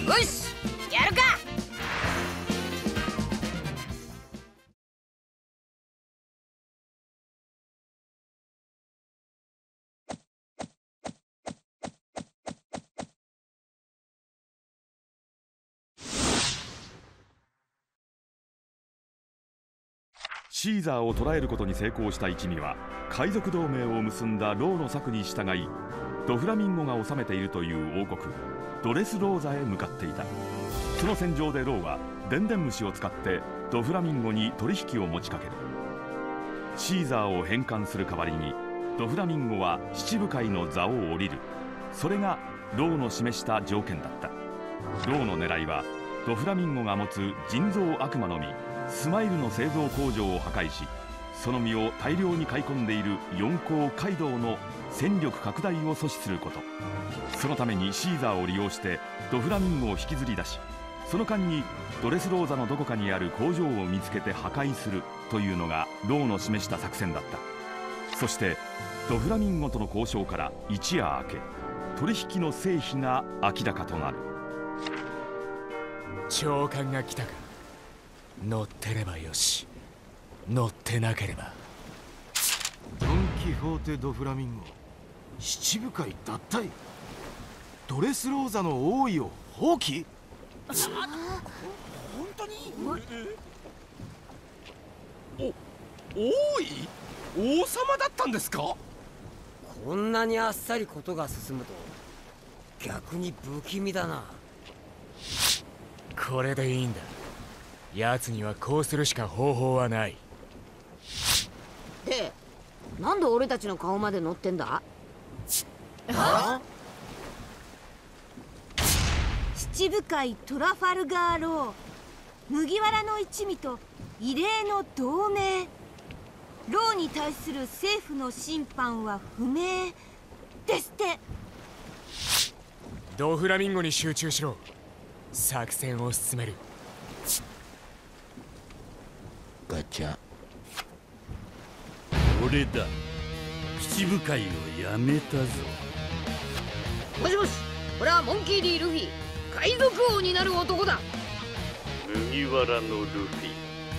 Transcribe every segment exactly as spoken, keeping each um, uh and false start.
よし、やるか。 シーザーを捕らえることに成功した一味は海賊同盟を結んだローの策に従い、ドフラミンゴが治めているという王国ドレスローザへ向かっていた。その戦場でローはでんでん虫を使ってドフラミンゴに取引を持ちかける。シーザーを返還する代わりにドフラミンゴは七部会の座を降りる。それがローの示した条件だった。ローの狙いはドフラミンゴが持つ人造悪魔の実スマイルの製造工場を破壊し、その実を大量に買い込んでいる四皇カイドウの戦力拡大を阻止すること。そのためにシーザーを利用してドフラミンゴを引きずり出し、その間にドレスローザのどこかにある工場を見つけて破壊するというのがローの示した作戦だった。そしてドフラミンゴとの交渉から一夜明け、取引の成否が明らかとなる。 長官が来たか。乗ってればよし、乗ってなければ。 ドン・キホーテ・ドフラミンゴ、七部会脱退。ドレスローザの王位を放棄。 本当に？ お、王位？王様だったんですか？ こんなにあっさりことが進むと逆に不気味だな。 これでいいんだ。奴にはこうするしか方法はない。 で、なんで俺たちの顔まで乗ってんだ？ は？ 七部会トラファルガーロー、麦わらの一味と異例の同盟。ローに対する政府の審判は不明ですって。 ドフラミンゴに集中しろ。作戦を進める。 ガチャ。俺だ。七部会をやめたぞ。 もしもし、俺はモンキー D ルフィ、海賊王になる男だ。 麦わらのルフィ。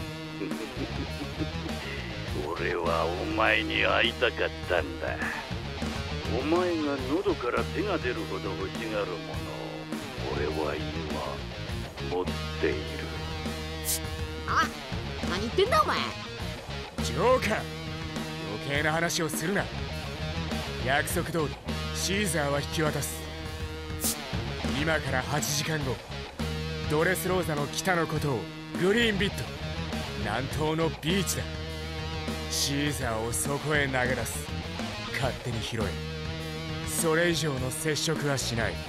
俺はお前に会いたかったんだ。お前が喉から手が出るほど欲しがるものを俺は今持っている。 あ、何言ってんだお前。 ジョーカー、余計な話をするな。約束通りシーザーは引き渡す。今からはちじかんご、ドレスローザの北のことをグリーンビット、南東のビーチだ。シーザーをそこへ投げ出す。勝手に拾え。それ以上の接触はしない。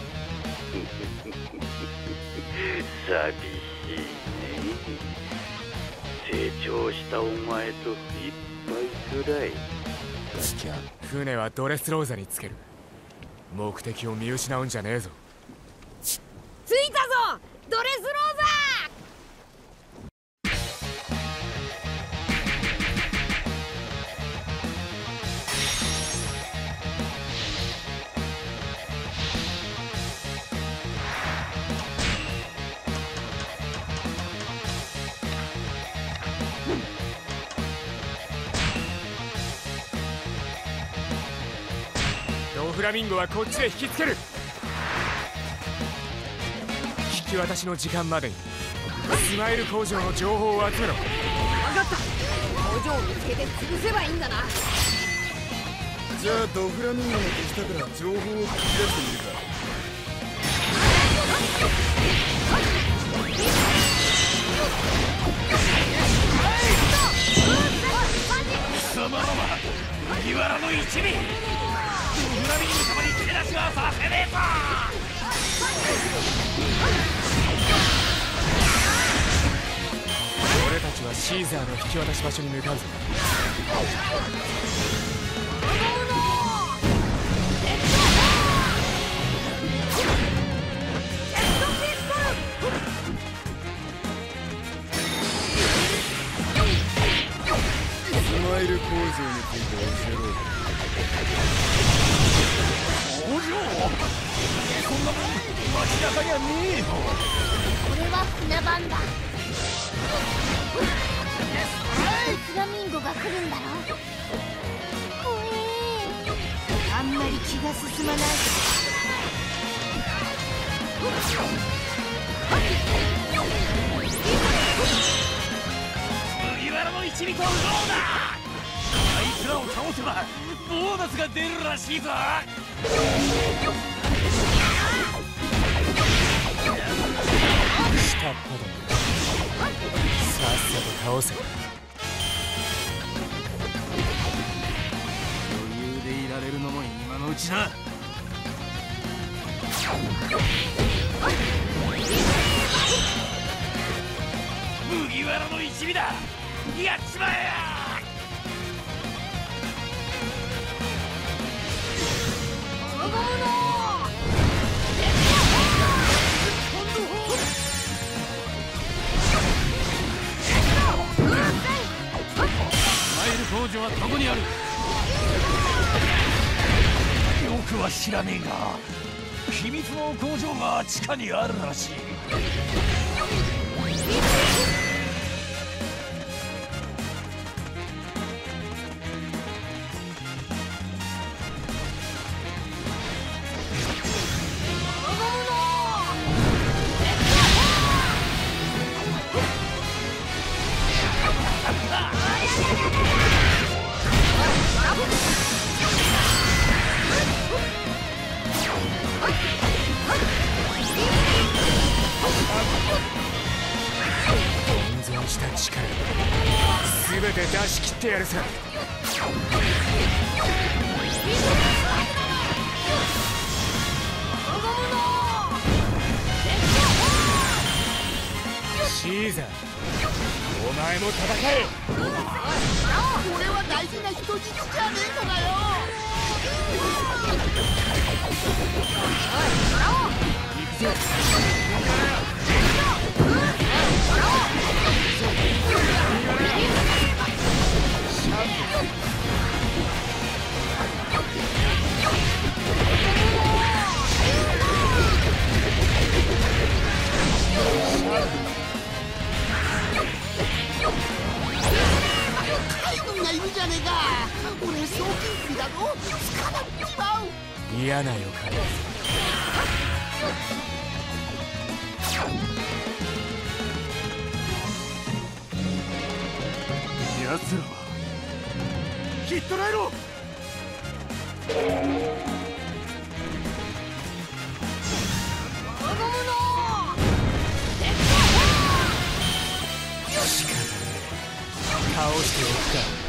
寂しいね。成長したお前と一杯くらい。ガチャ。 船はドレスローザにつける。目的を見失うんじゃねえぞ。 着いたぞドレスローザドフラミンゴはこっちで引きつける。引き渡しの時間までにスマイル工場の情報を集めろ。 分かった。工場を見つけて潰せばいいんだな。 じゃあドフラミンゴの手下から情報を聞き出してみるか。 貴様らは麦わらの一味。ドフラミンゴ様に手出しはさせねえぞ。 俺たちはシーザーの引き渡し場所に向かうぞ。 スマイル工場について教えろ。 工場？そんなもん明らかにはねえよ。 これは船番だ。フラミンゴが来るんだろ。怖え。あんまり気が進まない。 麦わらの一味とローだ。あいつらを倒せばボーナスが出るらしいぞ。 下っ端だ。さっさと倒せ。 余裕でいられるのも今のうちだ。 麦わらの一味だ。やっちまえや。 工場はどこにある？よくは知らねえが秘密の工場が地下にあるらしい。 した力すべて出し切ってやるさ。シーザー、お前も戦え。 俺は大事な人質じゃねえのかよ。行くぞ。海軍がいるじゃねえか。俺賞金首だぞ。捕まっちまう。 嫌な予感だ。 奴らはヒットライロ。 仕方ねえ、倒しておくか。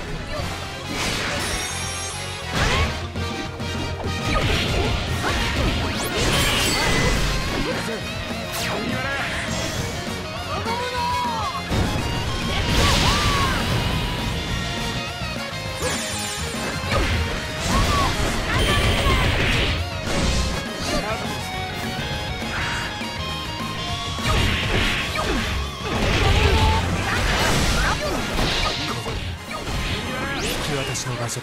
私の場所だ。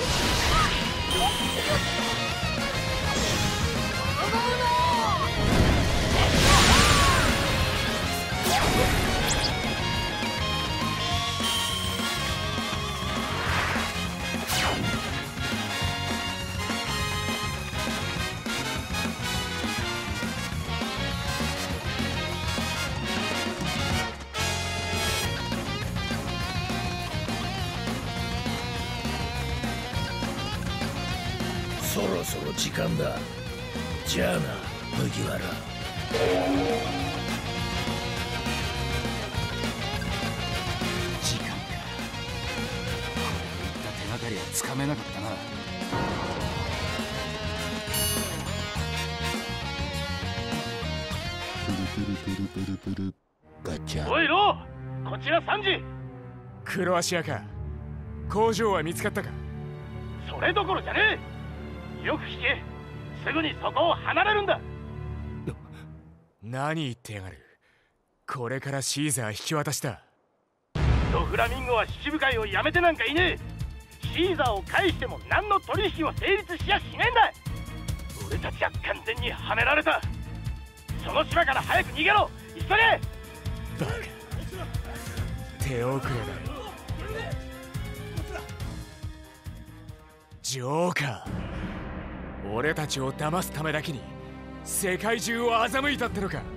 こ時間だ。じゃあな麦わら。 時間か。これといった手がかりはつかめなかったな。 プルプルプルプルプルガチャ。 おいロー、こちらサンジ。 クロアシアか。工場は見つかったか。 それどころじゃねえ。よく聞け。すぐにそこを離れるんだ。 何言ってやがる。これからシーザー引き渡しだ。 ドフラミンゴは七部会をやめてなんかいねえ。シーザーを返しても何の取引も成立しやしねえんだ。俺たちは完全にはめられた。その島から早く逃げろ。急げ。 バカ、手遅れだ。ジョーカー、俺たちを騙すためだけに世界中を欺いたってのか。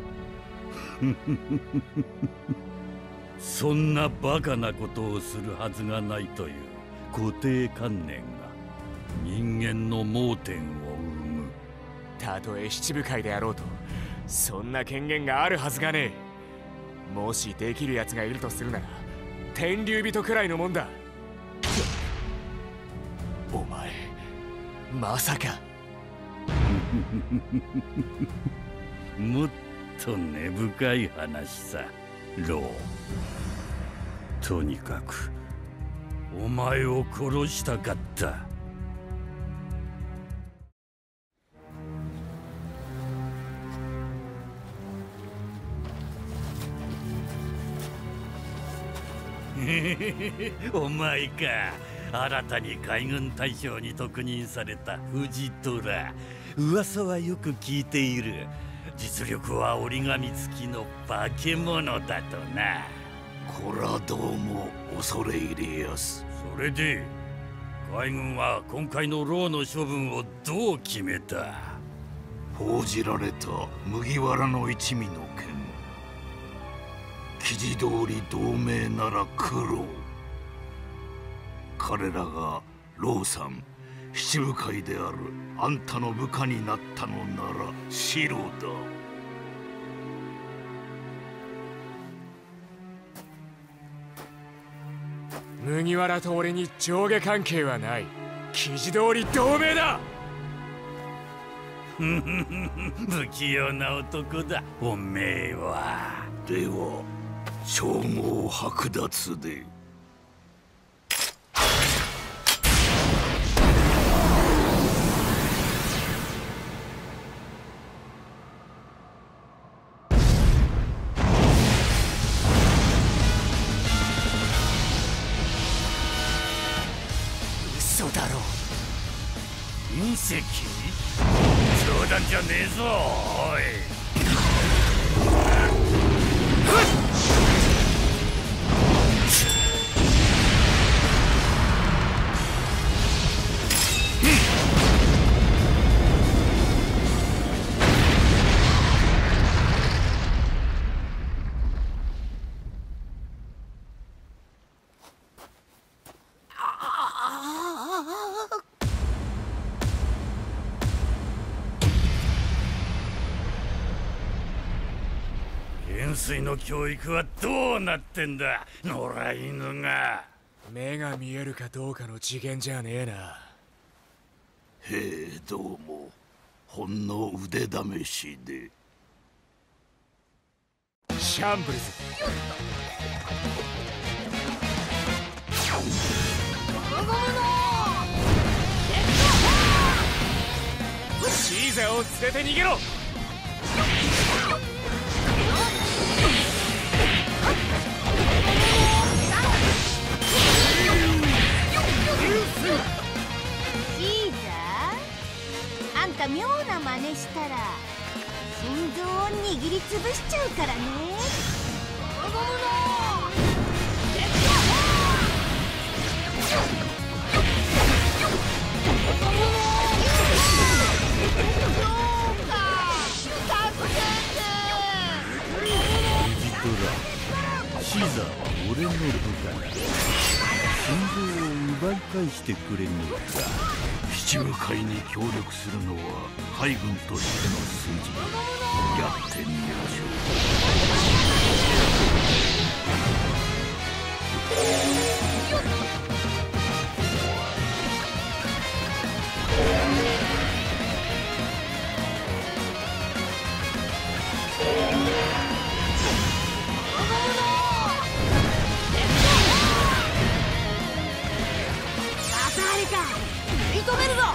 そんなバカなことをするはずがないという固定観念が人間の盲点を生む。 たとえ七部会であろうとそんな権限があるはずがねえ。もしできるやつがいるとするなら天竜人くらいのもんだ。お前まさか。 もっと根深い話さロー。とにかくお前を殺したかった。お前か。新たに海軍大将に特任された藤虎。噂はよく聞いている。実力は折り紙付きの化け物だとな。 こらどうも恐れ入りやす。 それで海軍は今回の牢の処分をどう決めた。 報じられた麦わらの一味の件、記事通り同盟なら苦労。彼らが老さん七部会であるあんたの部下になったのなら白だ。 麦わらと俺に上下関係はない。記事通り同盟だ。 不器用な男だおめえは。 では称号剥奪で。 嘘だろ。 隕石？冗談じゃねえぞおい。元帥の教育はどうなってんだ野良犬が。 目が見えるかどうかの次元じゃねえな。 へえどうもほんの腕試しで。 シャンブルズ。シーザーを連れて逃げろ。 シーザー、あんた妙な真似したら心臓を握りつぶしちゃうからね。 シーザーは俺の部下だ。心臓を奪い返してくれぬか。 七部会に協力するのは海軍としての筋。やってみましょ認めるぞ。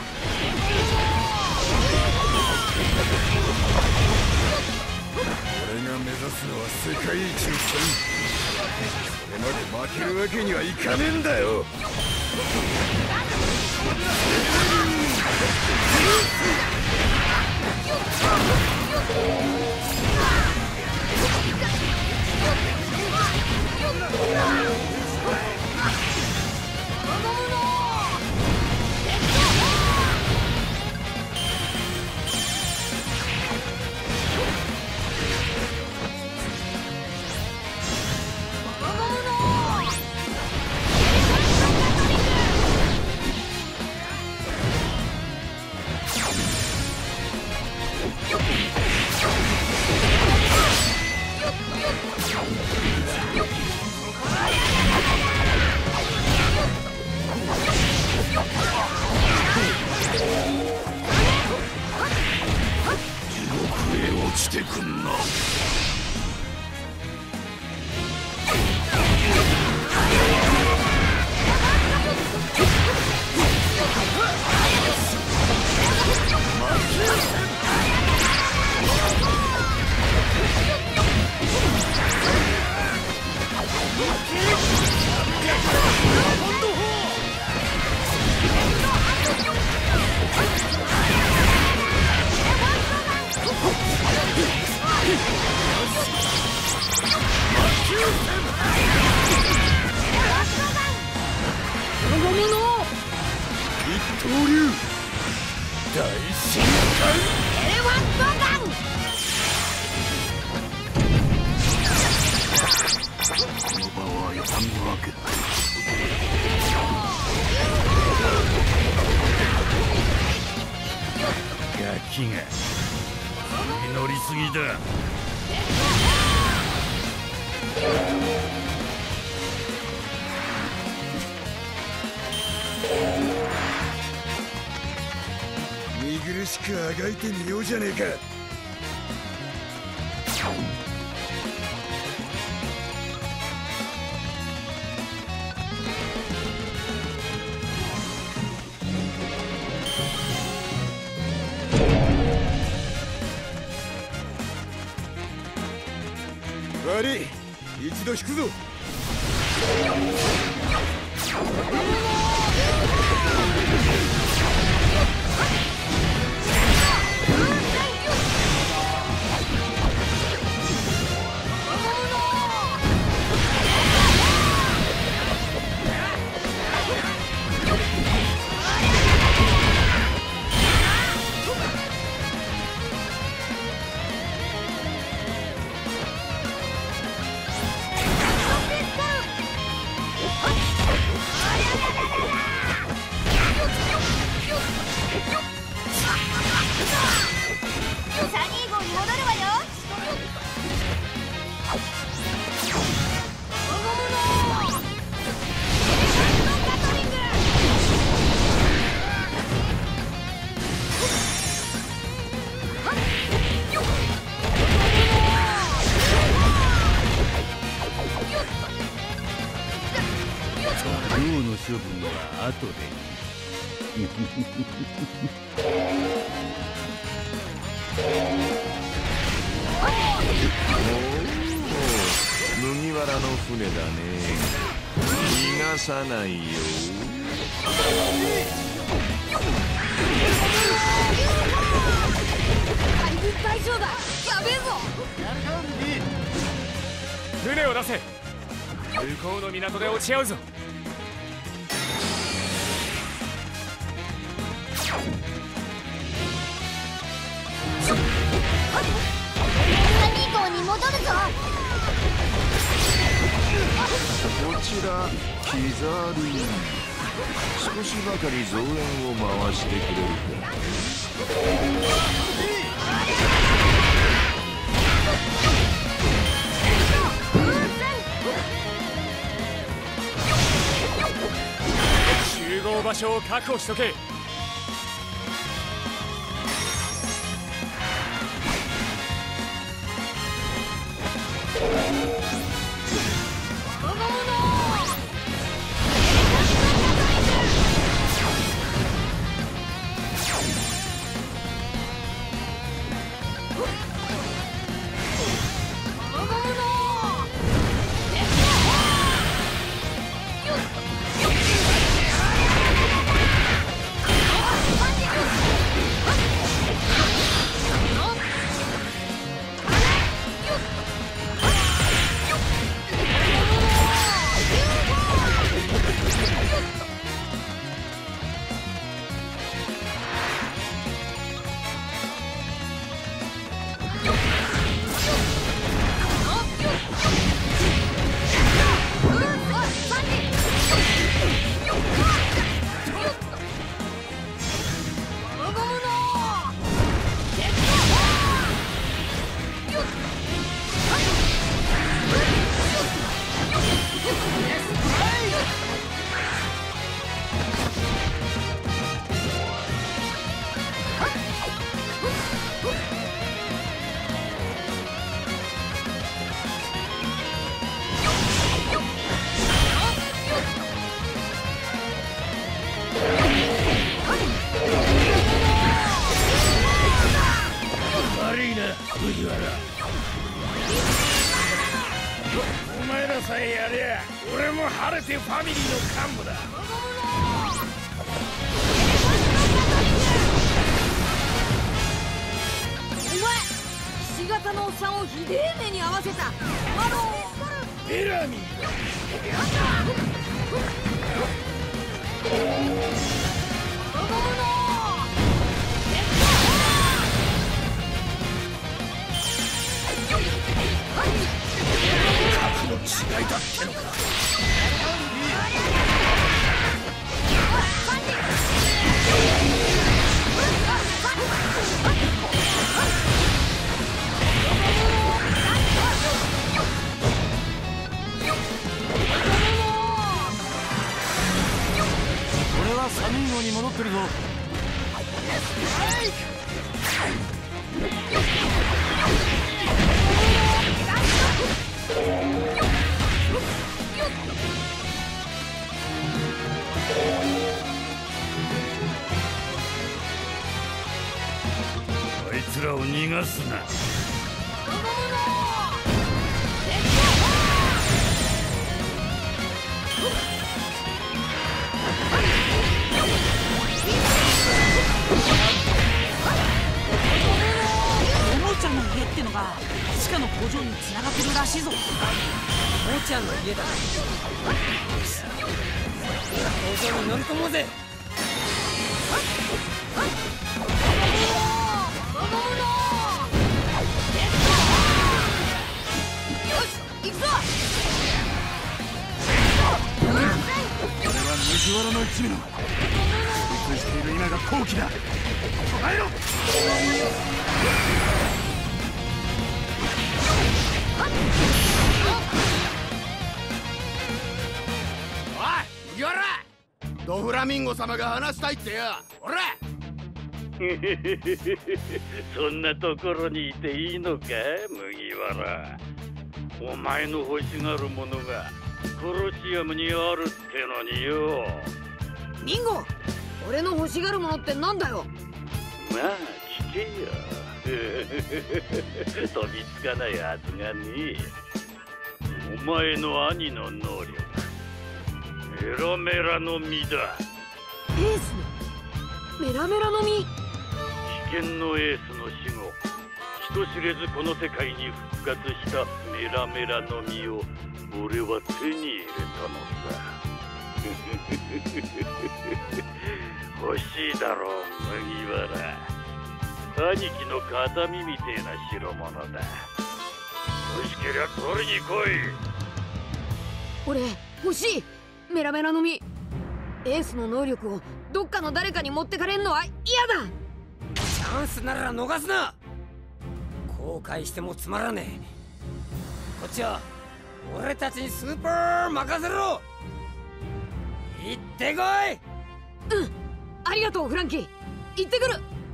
俺が目指すのは世界一の剣。それまで負けるわけにはいかねえんだよ。 してくんな。 一刀流大深海エレファントガン。 この場は痛むわけだ。 ガキが乗りすぎだ。 見苦しくあがいてみようじゃねえか。悪い、一度引くぞ。 寮の処分は後で。 麦わらの船だね。逃がさないよ。 海軍大将だ。やべえぞ。 船を出せ。向こうの港で落ち合うぞ。 に号に戻るぞ。 こちらキザリン。 少しばかり増援を回してくれるか。 集合場所を確保しとけ。 お前らさえやりゃ俺も晴れてファミリーの幹部だ。 お前ひし形のおっさんをひでえ目に合わせたあのベラミー格の違いだってのか。 俺はサミーゴに戻ってるぞ。 あいつらを逃がすな。 おもちゃの家ってのが地下の工場につながってるらしいぞ。おもちゃの家だ。工場に乗り込もうぜ。 行くぞ。 これは麦わらの一味の孤立している今が好機だ。捕らえろ。 おい麦わら、ドフラミンゴ様が話したいってよ。おらそんなところにいていいのか麦わら。お前の欲しがるものがコロシアムにあるってのによ。 ミンゴ、俺の欲しがるものってなんだよ。 まあ聞けよ。飛びつかないはずがねえ。お前の兄の能力、メラメラの実だ。 エースのメラメラの実。 危険のエースの死後、人知れずこの世界に復活したメラメラの実を俺は手に入れたのさ。欲しいだろう麦わら。兄貴の形見みてえな代物だ。欲しけりゃ取りに来い。 俺欲しいメラメラの実。 エースの能力をどっかの誰かに持ってかれんのは嫌だ。 チャンスなら逃すな。後悔してもつまらねえ。こっちは俺たちにスーパー任せろ。行ってこい。 うん、ありがとうフランキー。行ってくる。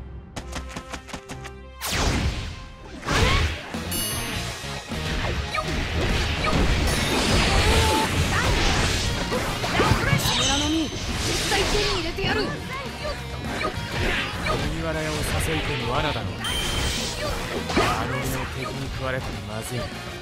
カメラの実絶対手に入れてやる。 麦わら屋を誘い込む罠だろう。あの身の敵に食われたらまずい。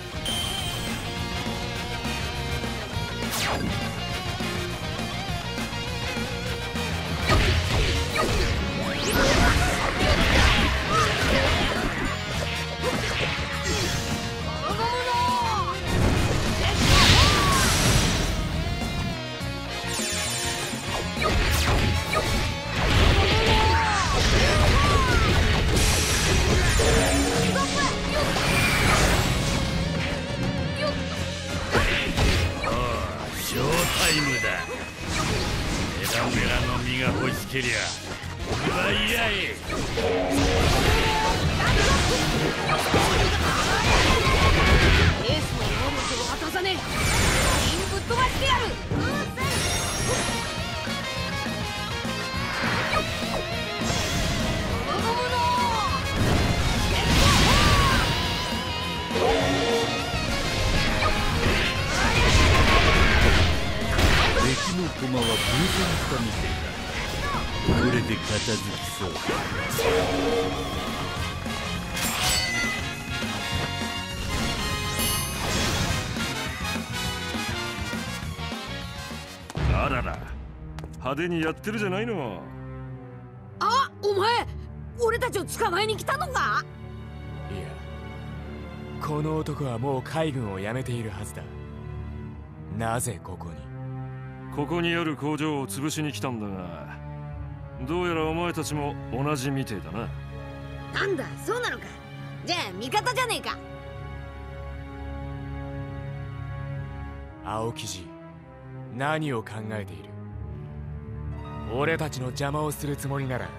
が欲しけりゃ奪い合え。 エースの能力を渡さねえ。全員ぶっ飛ばしてやる。 敵の駒は偶然したみてえだ。これで片付きそうだ。あらら、派手にやってるじゃないの。 あ、お前俺たちを捕まえに来たのか。 いや、この男はもう海軍を辞めているはずだ。なぜここに？ ここにある工場を潰しに来たんだが、どうやらお前たちも同じみてえだな。 なんだ、そうなのか。じゃあ味方じゃねえか。 青生地、何を考えている？俺たちの邪魔をするつもりなら。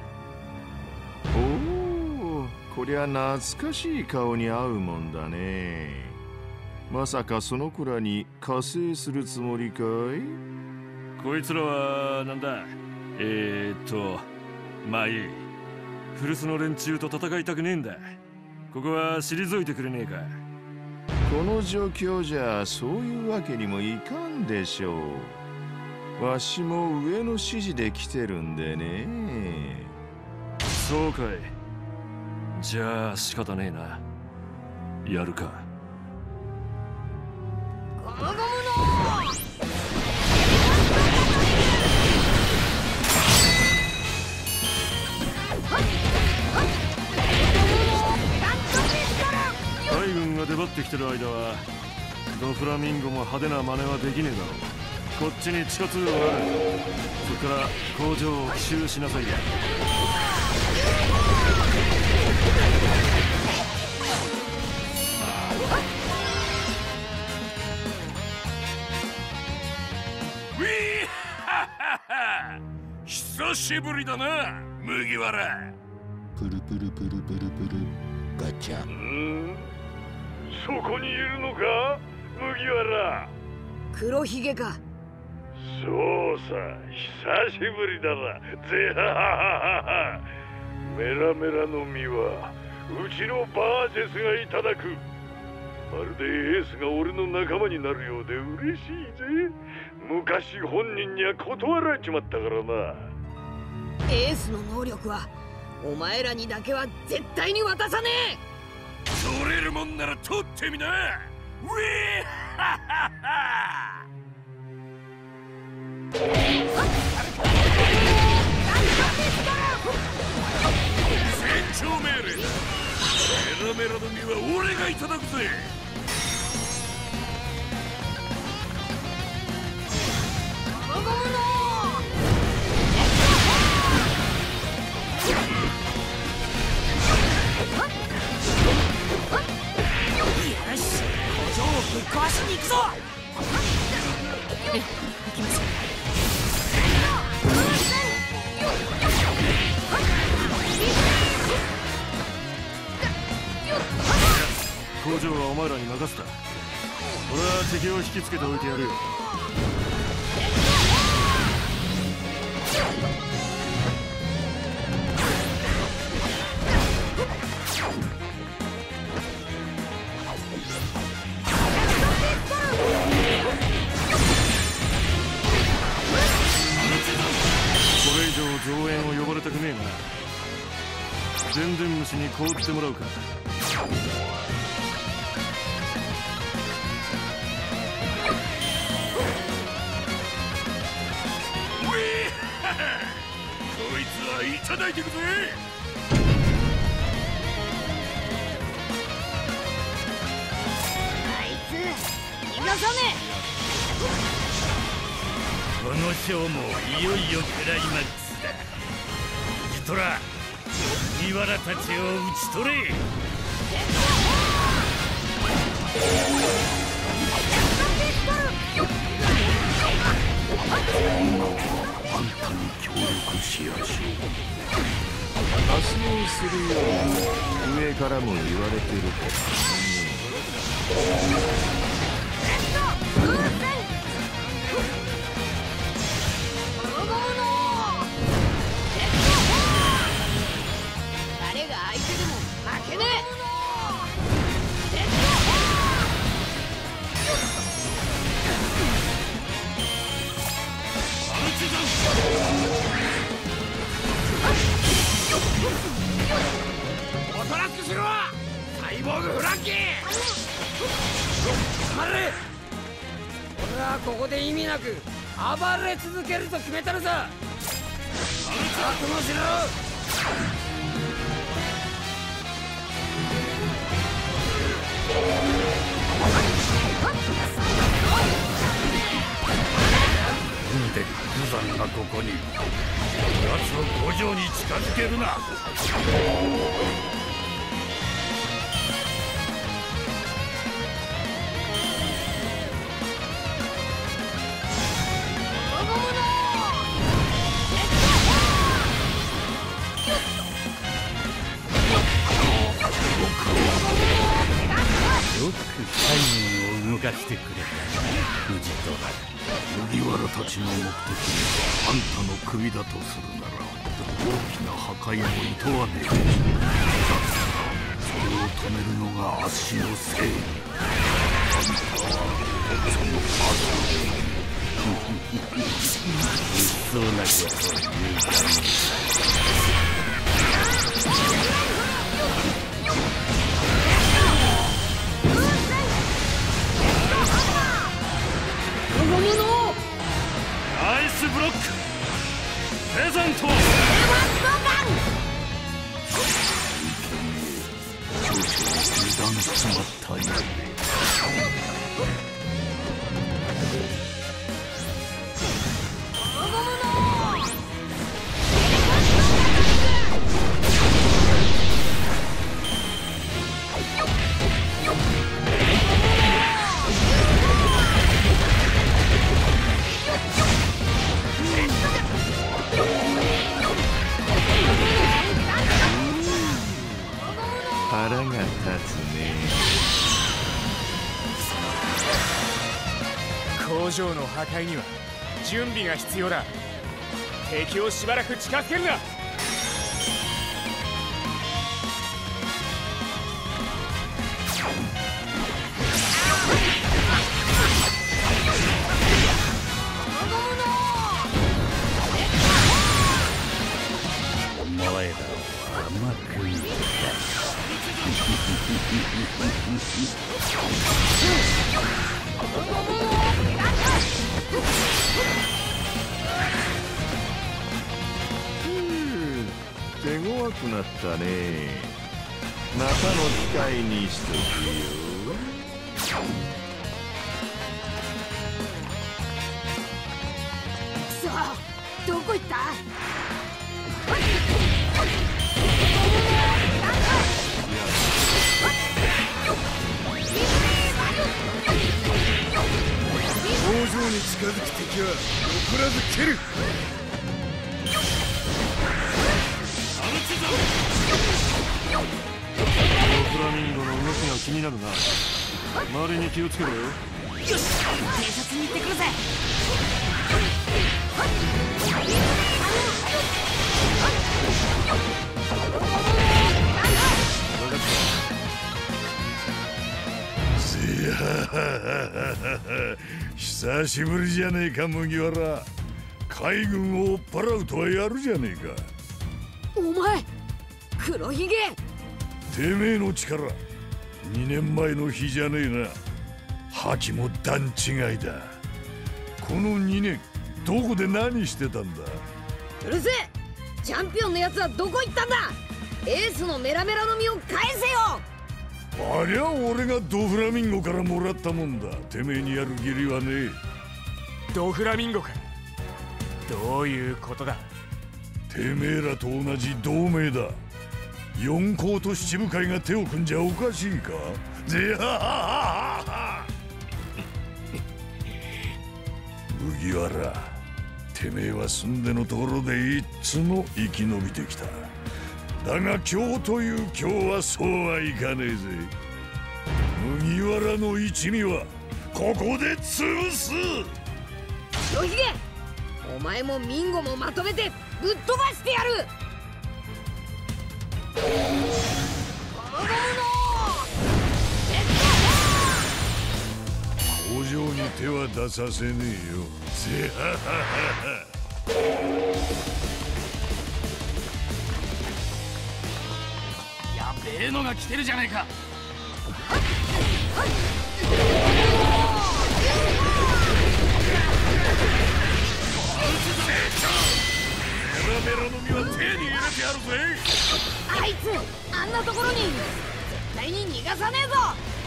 おお、こりゃ懐かしい顔に合うもんだね。まさかその子らに加勢するつもりかい？ こいつらはなんだ、えーっとまあいい。古巣の連中と戦いたくねえんだ。ここは退いてくれねえか。 この状況じゃそういうわけにもいかんでしょう。わしも上の指示で来てるんでね。 そうかい。じゃあ仕方ねえな。やるか。 ゴムゴムの海軍が出張ってきてる間はドフラミンゴも派手な真似はできねえだろう。こっちに地下通路がある。そっから工場を奇襲しなさいや。 ウィーハハハ、久しぶりだな麦わら。 プルプルプルプルプルガチャ。 ん、そこにいるのか麦わら。 黒ひげか。 そうさ、久しぶりだな。ぜはははは。メラメラの実はうちのバージェスがいただく。まるでエースが俺の仲間になるようで嬉しいぜ。昔本人には断られちまったからな。 エースの能力はお前らにだけは絶対に渡さねえ。取れるもんなら取ってみな。ウィーハハハ。戦長命令だ。メラメラの実は俺がいただくぜ。 ゴムゴムのよし、工場をぶっ壊しに行くぞ。行きましょう。 工場はお前らに任せた。俺は敵を引きつけておいてやるよ。これ以上増援を呼ばれたくねえがな。全然虫に凍ってもらうか。 こいつはいただいてくぜ。 あいつ逃がさねこのショーもいよいよクライマックスだ。ジトラ、麦わらたちを討ち取れ。 あんたに協力しやし。 明日にするように上からも言われてるけ誰が相手でも負けねえ。 おとなしくしろ、サイボーグフランキー。 黙れ。俺はここで意味なく暴れ続けると決めたのさ。覚悟しろ。 なんで無残がここに。奴を工場に近づけるな。よくタイミングを動かしてくれたフジトラ。 麦わらたちの目的があんたの首だとするなら、大きな破壊も厭わねえ。だったらそれを止めるのがあっしのせい。あんたはそのそんなことを言うか。 ナイスブロック。プレゼント。 少々油断しちまったようで。 腹が立つね。 工場の破壊には準備が必要だ。敵をしばらく近づけるな。 お前らを甘く見た。 手強くなったね。またの機会にしとくよ。 さあ、どこ行った？ 工場に近づく敵は残らず蹴る。 ドフラミンゴの動きが気になるな。周りに気をつけろよ。 よし、偵察に行ってくるぜ。 久しぶりじゃねえか麦わら。海軍を追っ払うとはやるじゃねえか。 お前黒ひげ。 てめえの力にねんまえの日じゃねえな。覇気も段違いだ。このにねんどこで何してたんだ。 うるせえ。チャンピオンのやつはどこ行ったんだ。エースのメラメラの実を返せよ。 ありゃ俺がドフラミンゴからもらったもんだ。てめえにやる義理はねえ。 ドフラミンゴか。どういうことだ。 てめえらと同じ同盟だ。四皇と七部会が手を組んじゃおかしいか。ぜははは麦わら、てめえは住んでのところでいつも生き延びてきた。だが今日という今日はそうはいかねえぜ。麦わらの一味はここで潰す。 黒ひげ、お前もミンゴもまとめてぶっ飛ばしてやる。 工場に手は出させねえよ。ぜはははは。 やべえのが来てるじゃねえか。 メラメラの実は手に入れてやるぜ。 あいつあんなところに絶対に逃がさねえぞ。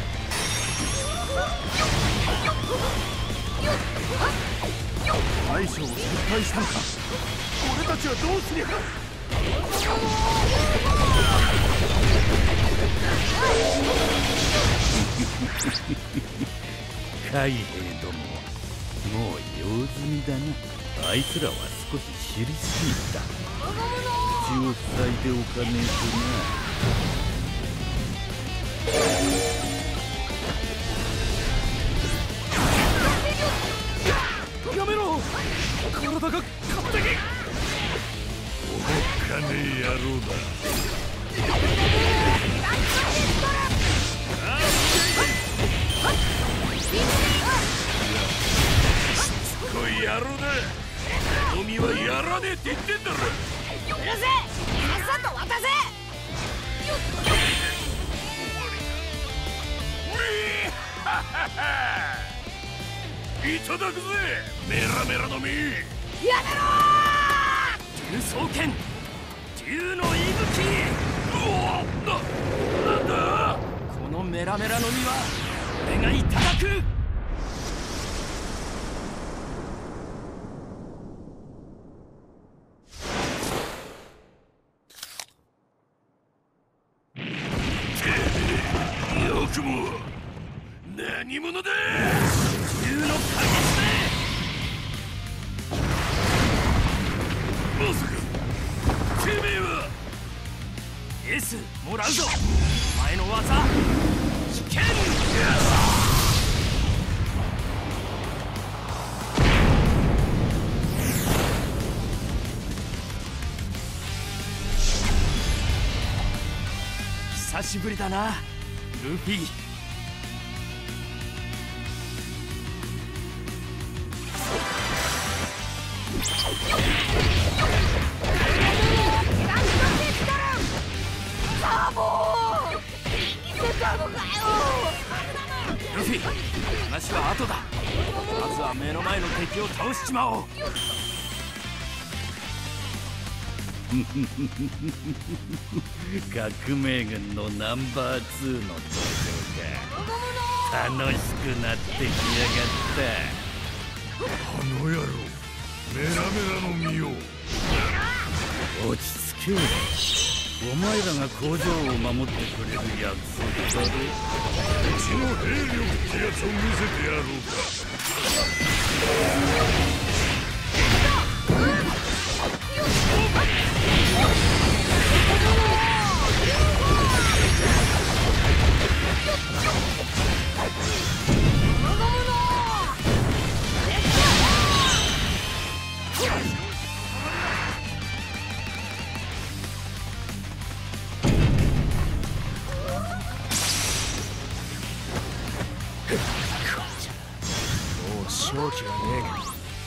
大将を撤退したのか。俺たちはどうすりゃ。 海兵ども、もう用済みだな。あいつらは少し知りすぎた。口を塞いでおかねえとな。やめろ。体が勝手に。 おっかねえ野郎だ。しつこい野郎だ。のみはやらねえって言ってんだろ。 うるせえ。さっさと渡せ。 いただくぜメラメラの実。 やめろ竜双剣、竜の息吹。 うわな、なんだ。 このメラメラの実は俺がいただく。 よくも何者だ。 竜の影まさかてめえは。 エースもらうぞ。お前の技危険。久しぶりだなルフィ。ルフィ、話は後だ。まずは目の前の敵を倒しちまおう。 革命軍のナンバーツーの登場か。楽しくなってきやがった。 あの野郎メラメラの実を。 落ち着け。お前らが工場を守ってくれる約束だろ。 うちの兵力ってやつを見せてやろうか。 もう勝機はねえが。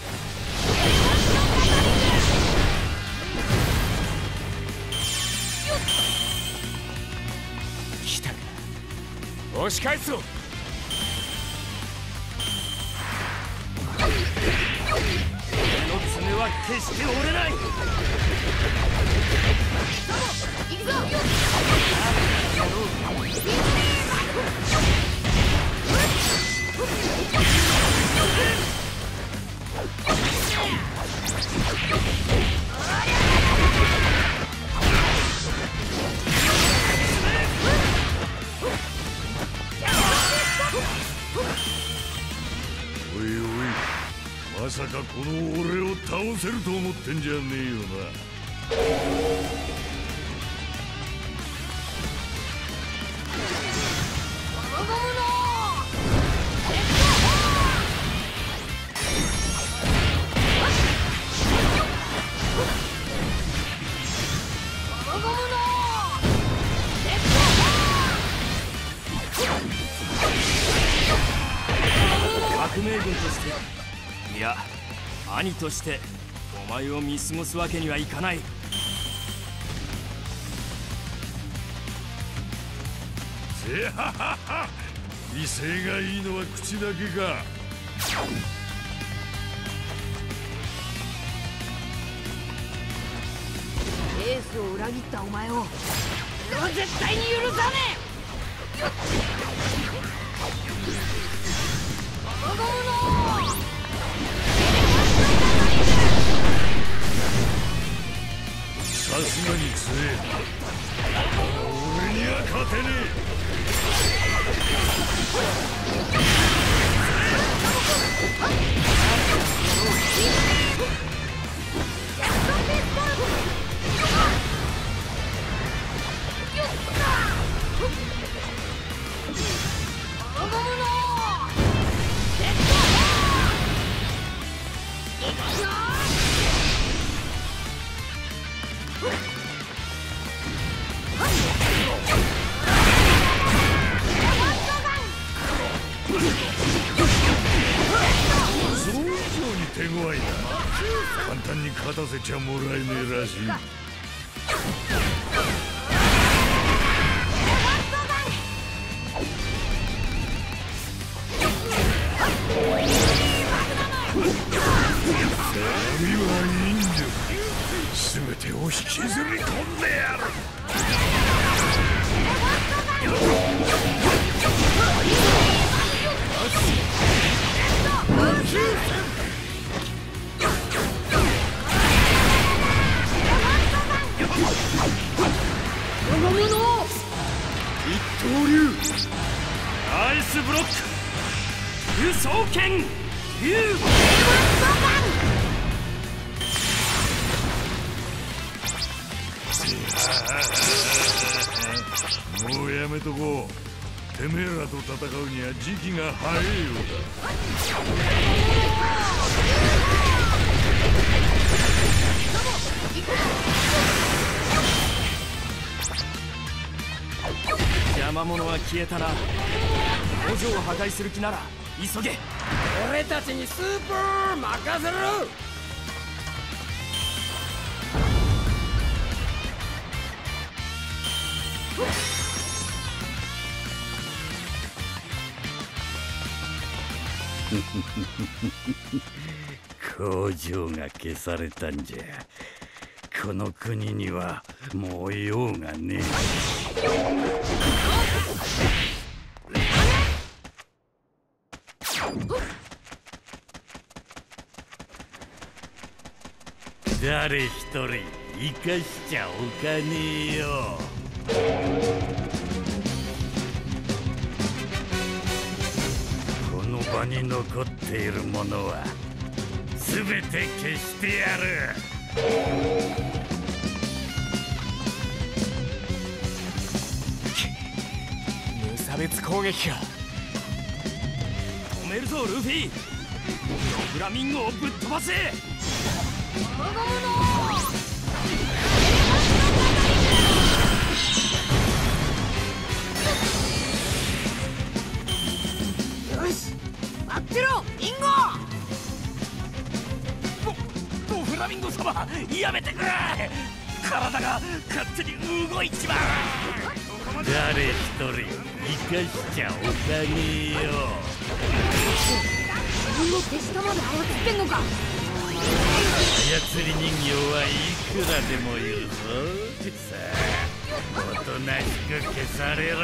来たか。押し返すぞ。 俺の爪は決して折れない。行くぞ。 おいおい、まさかこの俺を倒せると思ってんじゃねえよな。 革命軍として、いや兄としてお前を見過ごすわけにはいかない。 せははは、威勢がいいのは口だけか。 エースを裏切ったお前を俺は絶対に許さねえ。 さすがに強えな。俺には勝てねえ。想像以上に手強いな。簡単に勝たせちゃもらえねえらしい。神は忍力、すべてを引きずり込んでやる。 一刀流アイスブロック輸送剣竜もうやめとこう。てめえらと戦うには時期が早いようだ。邪魔者は消えたな。工場を破壊する気なら急げ。 俺たちにスーパー任せろ。 工場が消されたんじゃ。この国にはもう用がねえ。誰一人生かしちゃおかねえよ。この場に残っているものは全て消してやる。 無差別攻撃か。 止めるぞルフィ。ドフラミンゴをぶっ飛ばせ。 フラミンゴ様、やめてくれ。体が勝手に動いちまう。 誰一人生かしちゃおかねえよ。 自分の手下まで操ってんのか。 操り人形はいくらでもいるぞ。さあ、おとなしく消されろ。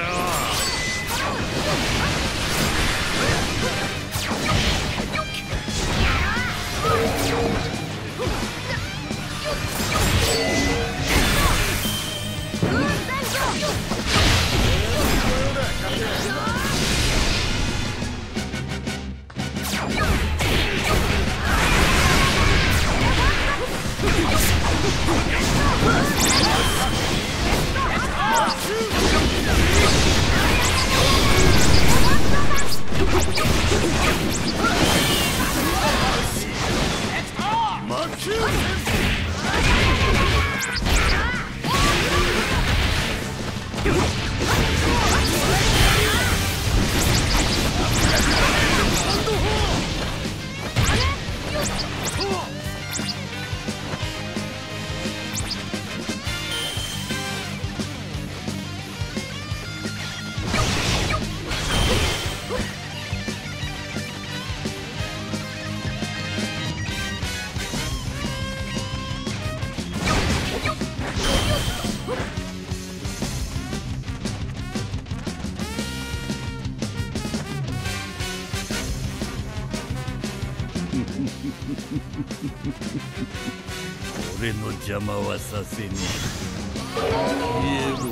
俺の邪魔はさせねえ。消えろ。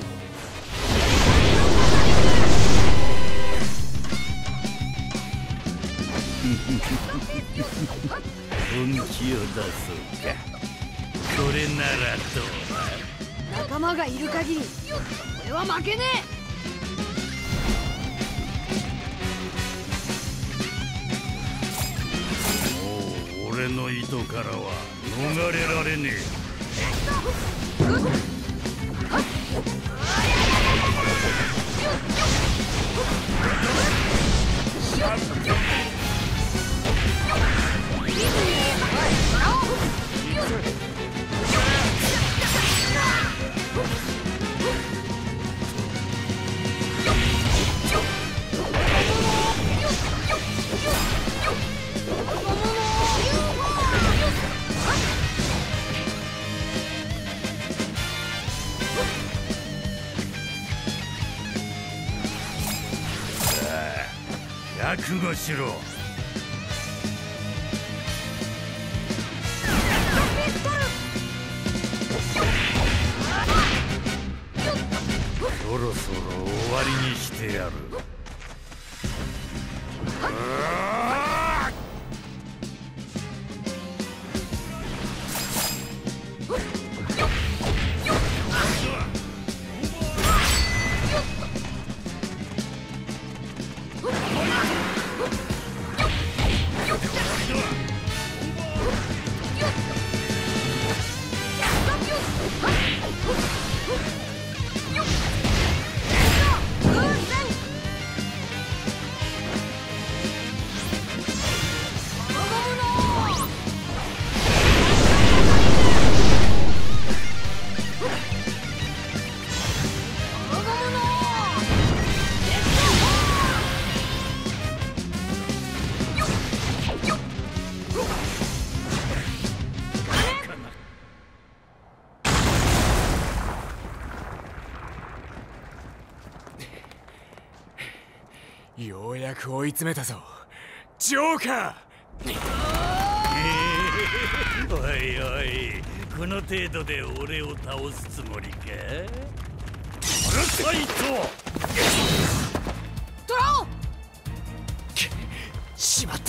本気を出そうか。これならどうだ。 仲間がいる限り俺は負けねえ。もう俺の意図からは逃れられねえ。覚悟しろ。そろそろ終わりにしてやる。 ようやく追い詰めたぞ、ジョーカー。 おいおい、この程度で俺を倒すつもりか。パラサイトトラオ。 しまった。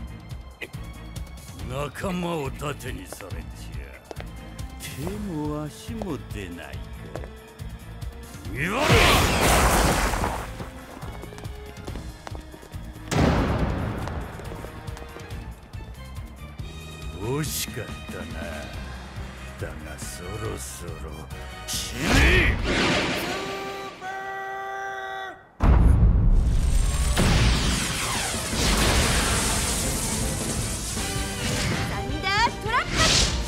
仲間を盾にされちゃ手も足も出ないか。言われ惜しかったな。だがそろそろ死ね。 サンダートラップ。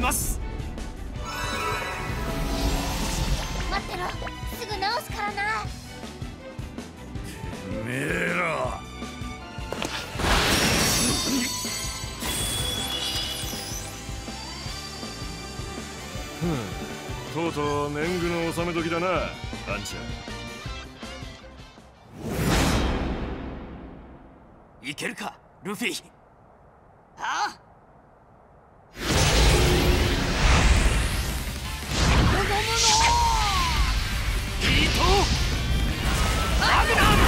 ます。 待ってろ、すぐ直すからな。 てめえらとうとう年貢の納め時だな、あんちゃん。いけるかルフィ。 ああ、 いいとマグナム。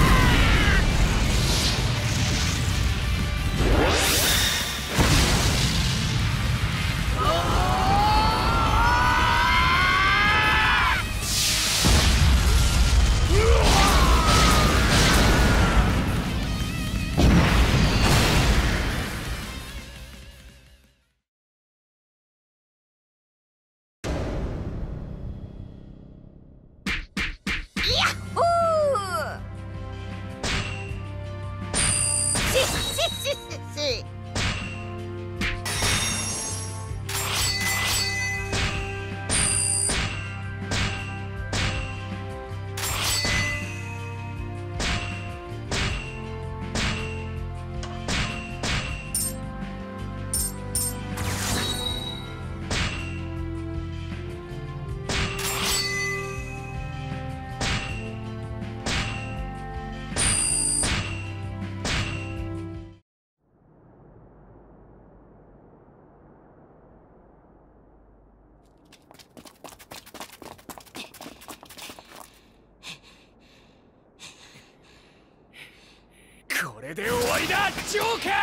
これで終わりだジョーカ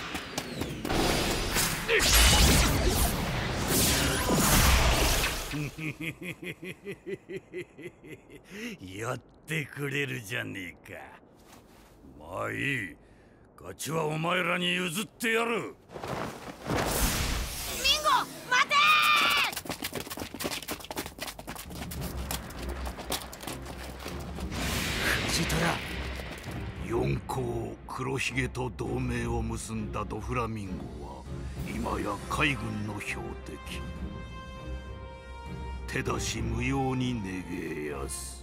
ーやってくれるじゃねえか。まあいい、勝ちはお前らに譲ってやる。 ミンゴ待てー。藤虎、四皇黒ひげと同盟を結んだドフラミンゴは今や海軍の標的。手出し無用にねげえやす。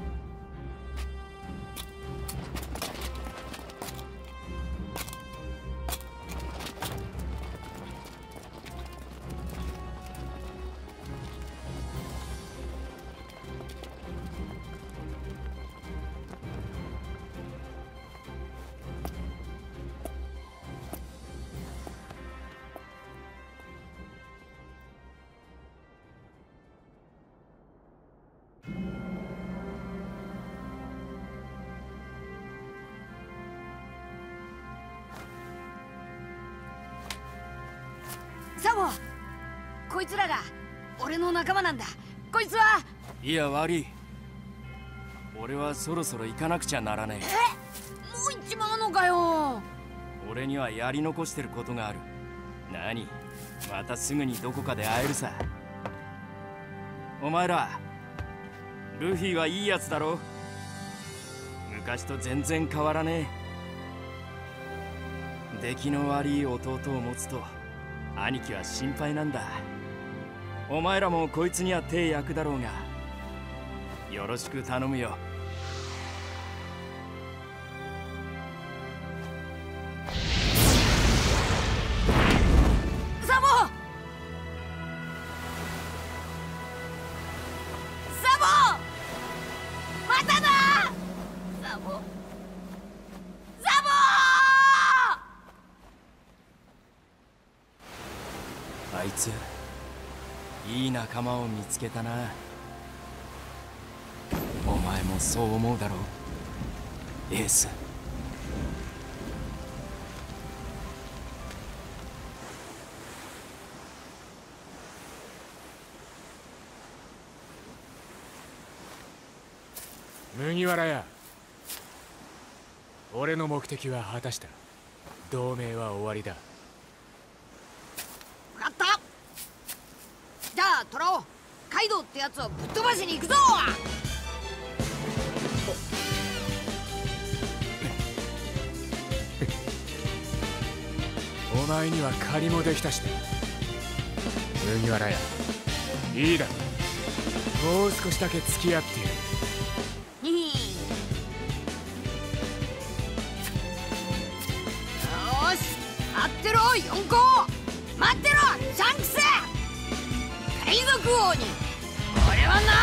サボ、こいつらが俺の仲間なんだ。こいつは。 いや悪い、俺はそろそろ行かなくちゃならねえ。 え、もう行っちまうのかよ。 俺にはやり残してることがある。何、またすぐにどこかで会えるさ。お前らルフィはいいやつだろ。昔と全然変わらねえ。出来の悪い弟を持つと兄貴は心配なんだ。お前らもこいつには手焼くだろうが、よろしく頼むよ。 サボサボまたな。サボサボあいついい仲間を見つけたな。お前もそう思うだろう、エース。 麦わらや、俺の目的は果たした。同盟は終わりだ。 分かった。じゃあトラオ、カイドウってやつをぶっ飛ばしに行くぞ。 お前には借りもできたしな。 麦わら屋、いいだろう。もう少しだけ付き合ってやる。 よーし、待ってろ四皇、待ってろシャンクス。海賊王に俺はなる。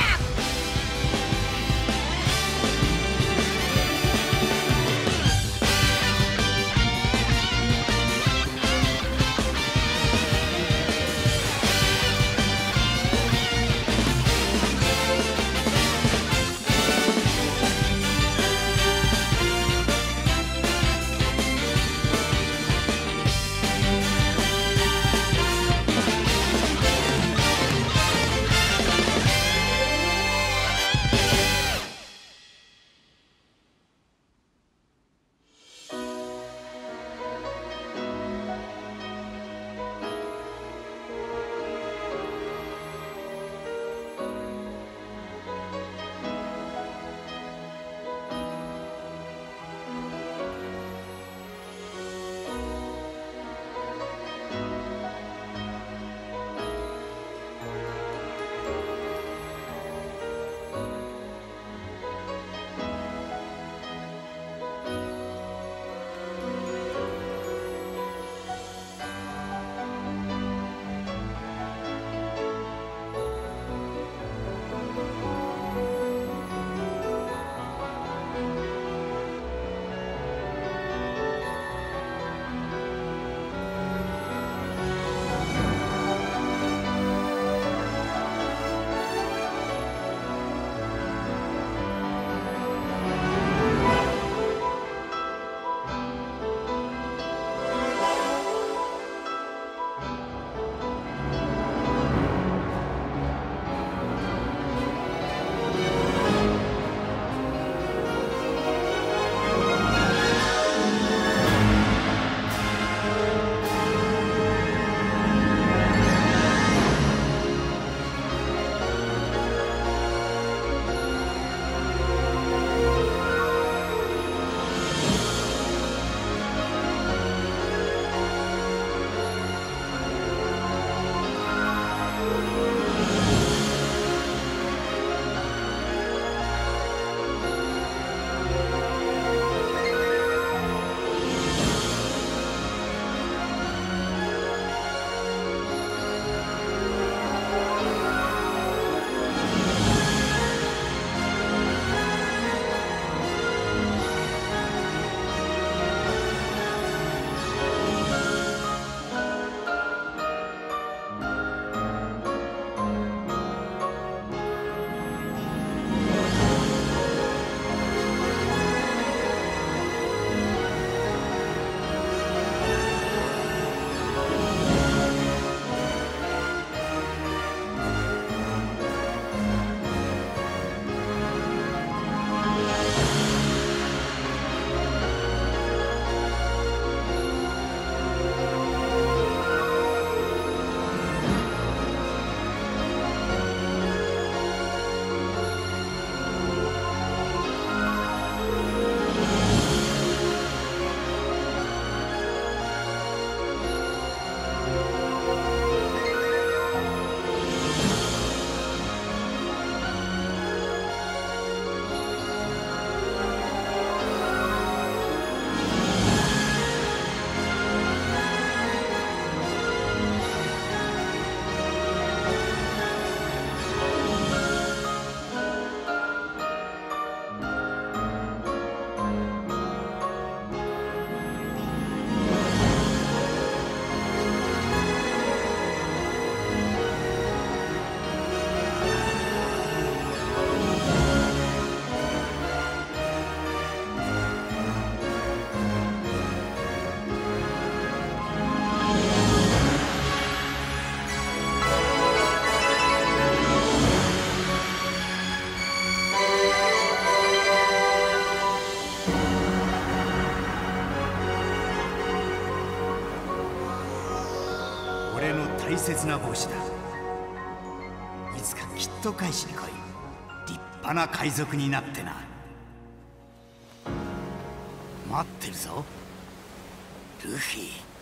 大切な帽子だ。いつかきっと返しに来い。立派な海賊になってな。待ってるぞルフィ。